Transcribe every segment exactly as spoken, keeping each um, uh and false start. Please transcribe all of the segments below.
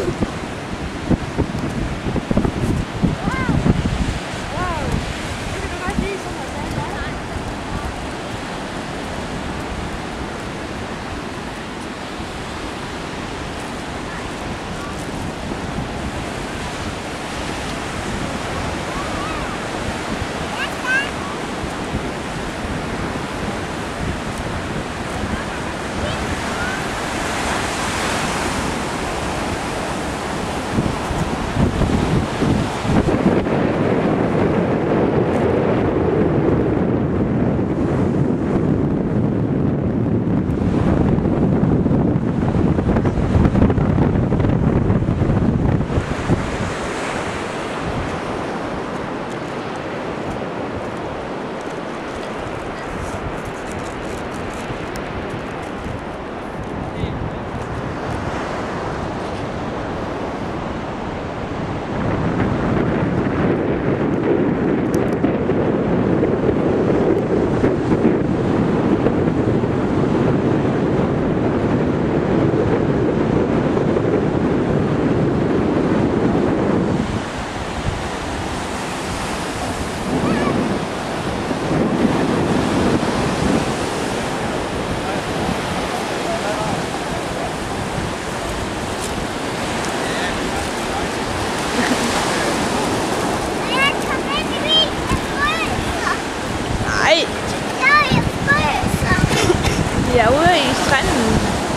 Vi er ude i stranden.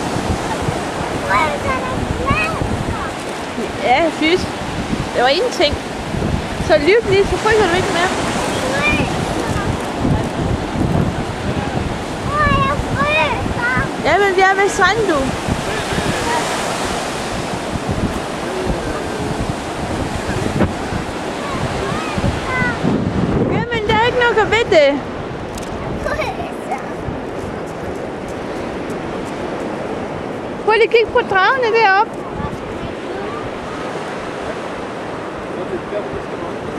Ja, fys. Det var ingenting. Så lyt lige, så fryser du ikke mere. Ja, men vi er ved stranden, du. Jamen, der er ikke noget ved det. Prøv lige at kigge på dragene deroppe.